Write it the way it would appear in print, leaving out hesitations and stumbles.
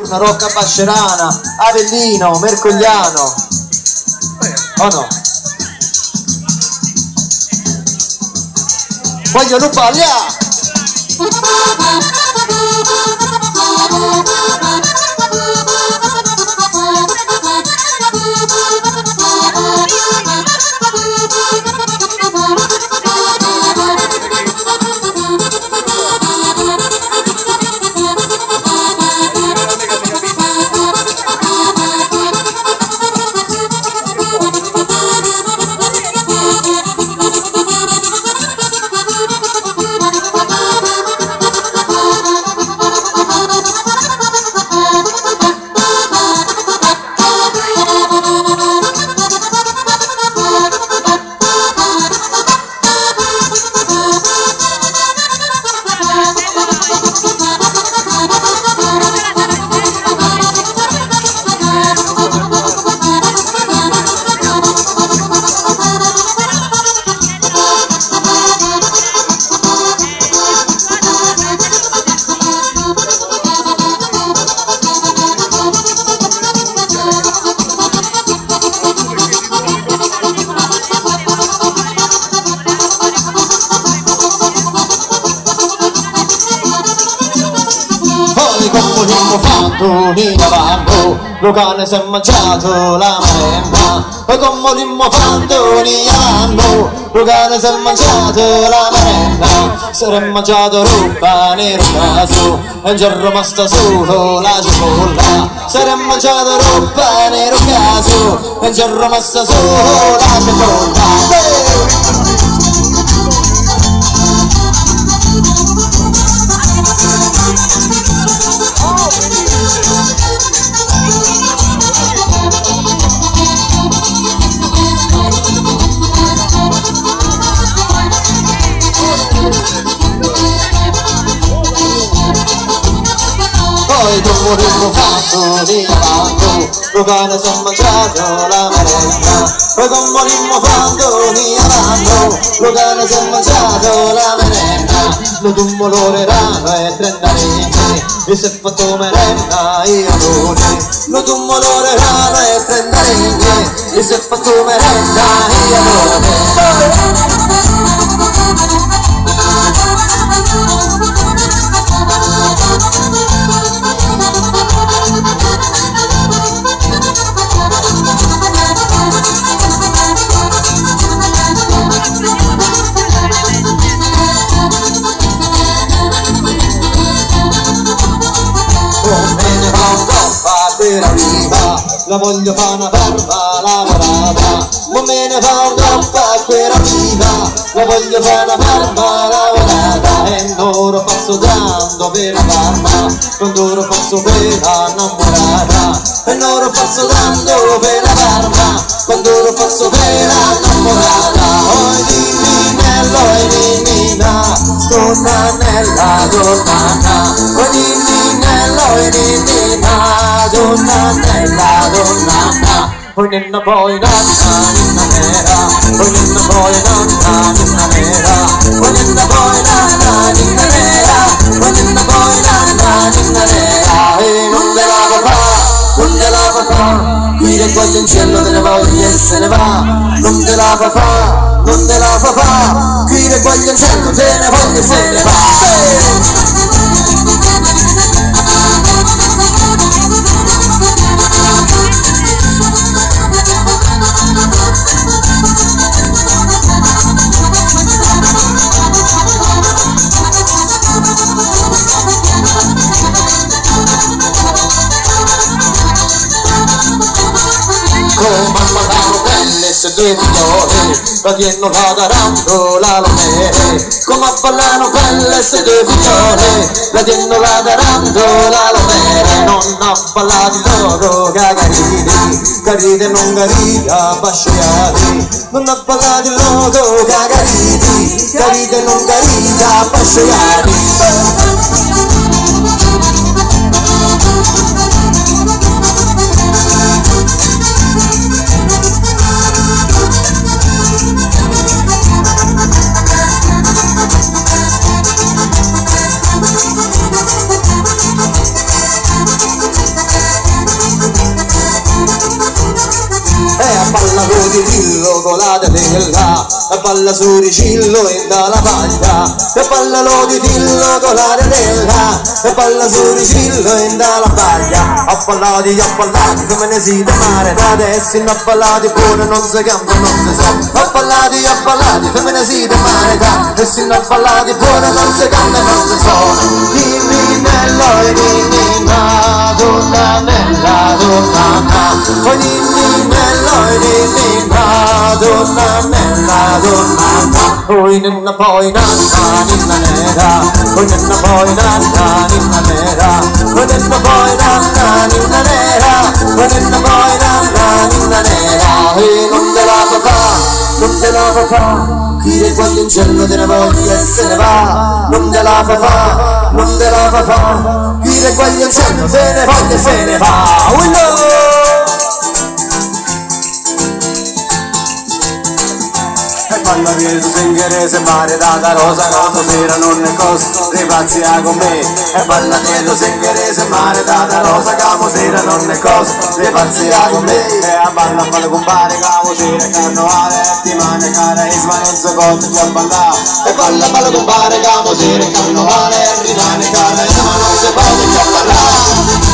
Una Rocca Bascerana, Avellino, Mercogliano. Oh no. Voglio Lupaglia! Nina Vanno, lo cane si è mangiato la merenda. E come volimmo fanno Nina Vanno, lo cane si è mangiato la merenda. Si è mangiato roba nero caso e già rimasta solo la cipolla. Si è mangiato roba nero caso e già rimasta solo la cipolla. Poi dopo avremmo fatto di avanto, lo cane si è mangiato la merenda. Poi come avremmo fatto di avanto, lo cane si è mangiato la merenda. Lo tummo l'orerano e 30 legni, e si è fatto merenda io non. Lo tummo l'orerano e 30 legni, e si è fatto merenda io non. La voglio fa una barba lavorata, non me ne fa un troppo a quella viva. La voglio fa una barba lavorata e non lo faccio tanto per la barba, quando lo faccio per la innamorata. E non lo faccio tanto per la barba, quando lo faccio per la innamorata. Oi ninnello, oi ninnina, torna nella donnana. Oi ninnello, oi ninnina, torna nella donnana. Oi ninna poi nanna, ninna nera. Oi ninna poi nanna, ninna nera. Oi ninna poi nanna, ninna nera. Oi ninna poi nanna, ninna nera. E non te la fa, non te la fa. Qui del guaglioncello te ne voglio e se ne va. Non te la fa, non te la fa. Qui del guaglioncello te ne voglio e se ne va. Se due figlioli, la tienno la tarantola lo mere. Come a ballano belle se due figlioli, la tienno la tarantola lo mere. Non ha ballato loro cagariti, carite non carita basciati. Non ha ballato loro cagariti, carite non carita basciati. tillo con la tela, e balla su ricillo in dalla paglia, e balla lo di tillo con la tela, e balla su ricillo in dalla paglia. A ballati, come ne si da mare, da adesso a ballati pure non si cambia, non si so. A ballati, come ne si da mare, da adesso a ballati pure non si cambia, non si so. Ninninello e ninnina, donna nella donna, o ninninello e ninnina, donna nella donna, oi ninna poi nanna, ninna nera, oi ninna poi nanna, ninna nera, oi ninna poi nanna, ninna nera, oi ninna poi nanna, ninna nera, e non te la fa fa, non te la fa fa. Chi quando in cielo te ne voglia e se ne va, non te la fa fa, non te la fa fa. Chi quando in cielo te ne voglia e se ne va. Balla dietro singherese mare data rosa noto sera non è cosa ripazzia con me. E balla dietro singherese mare data rosa camo sera non è cosa ripazzia con me. E a balla compare camo sera carnevale ti mane cara isma non si conta già ballare. E balla compare camo sera carnevale rimane cara isma non si conta già ballare.